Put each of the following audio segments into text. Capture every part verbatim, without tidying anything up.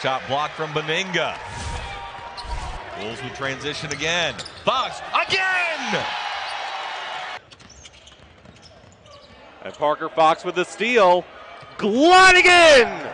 Shot blocked from Beninga. Wolves with transition again. Fox again! And Parker Fox with the steal. Gliding in!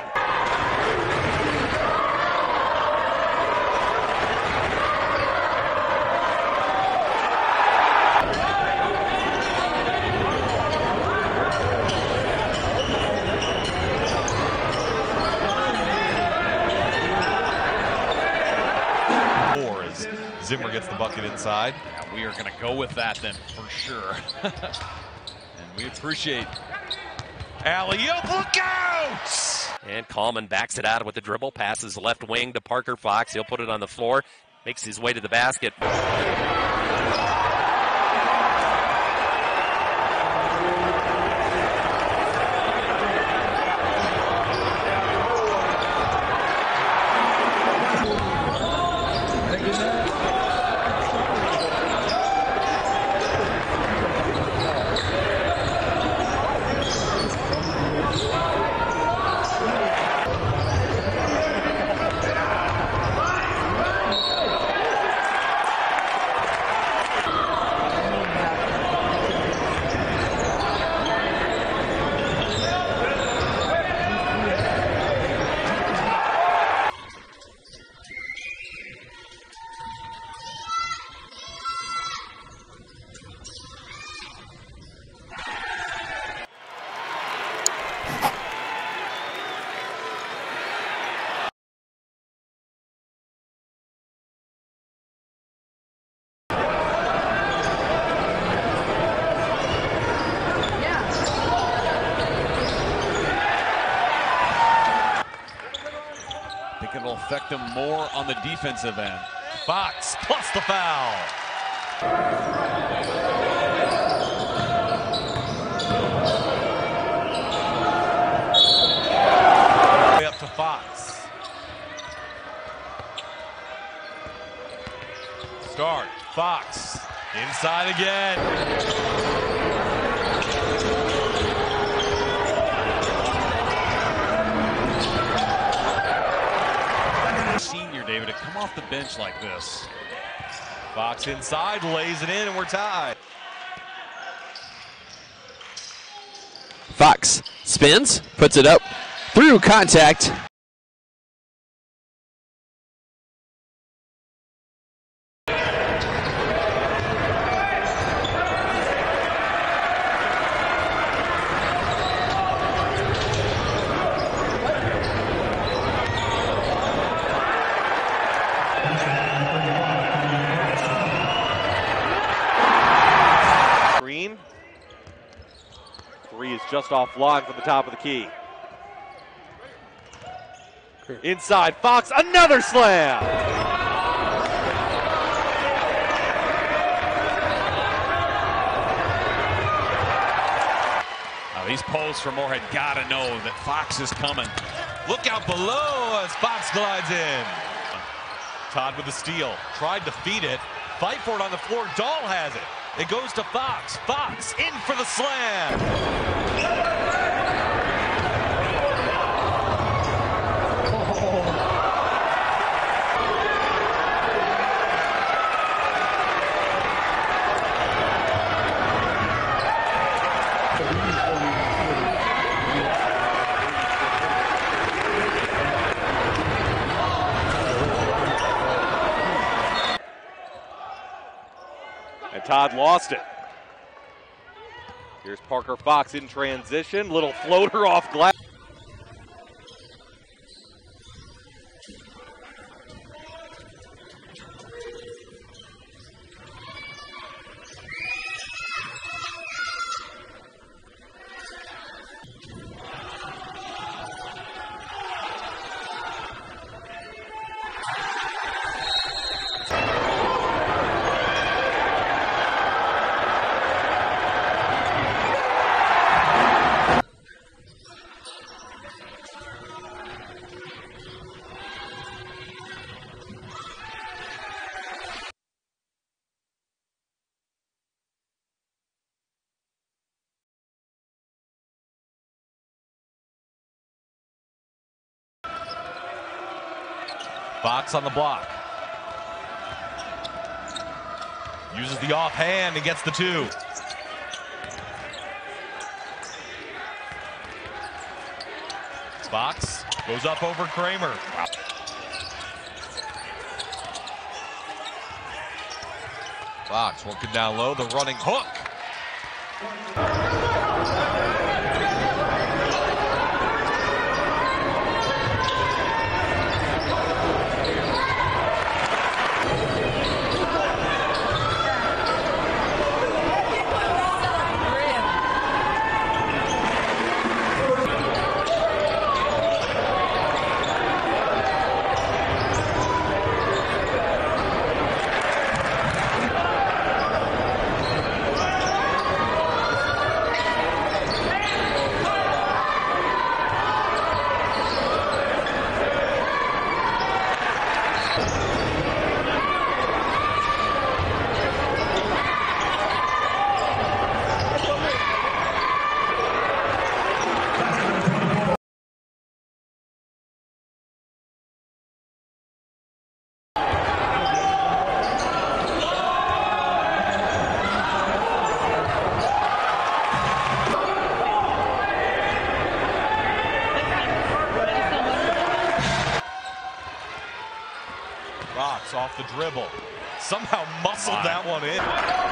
Zimmer gets the bucket inside. Yeah, we are going to go with that then for sure. And we appreciate alley-oop, look out! And Coleman backs it out with the dribble, passes left wing to Parker Fox. He'll put it on the floor, makes his way to the basket. I think it'll affect them more on the defensive end. Fox plus the foul. Way up to Fox. Start. Fox. Inside again. Senior David to come off the bench like this. Fox inside, lays it in, and we're tied. Fox spins, puts it up through contact. Three is just offline from the top of the key. Inside, Fox, another slam! Now these posts from Moorhead gotta know that Fox is coming. Look out below as Fox glides in. Todd with the steal, tried to feed it, fight for it on the floor, Dahl has it. It goes to Fox. Fox in for the slam. And Todd lost it. Here's Parker Fox in transition. Little floater off glass. Fox on the block. Uses the offhand and gets the two. Fox goes up over Kramer. Wow. Fox working down low, the running hook. Fox off the dribble. Somehow muscled wow. that one in.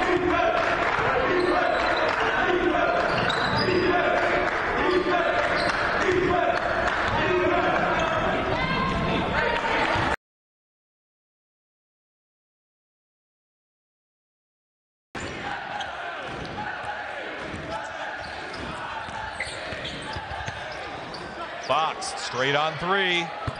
Fox straight on three.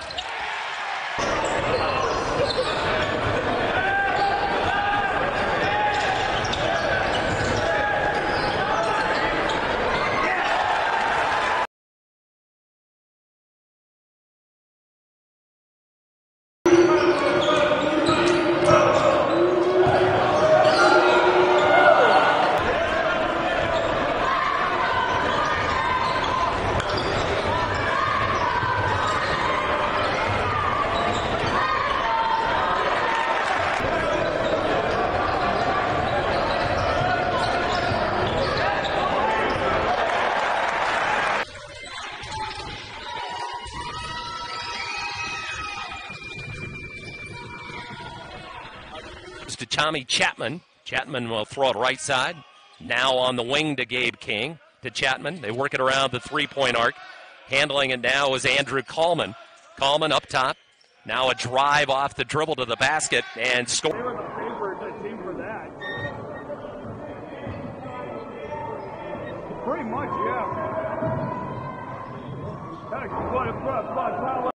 To Tommy Chapman. Chapman will throw it right side. Now on the wing to Gabe King. To Chapman. They work it around the three-point arc. Handling it now is Andrew Coleman. Coleman up top. Now a drive off the dribble to the basket and score. They were the favorite team for that. Pretty much, yeah.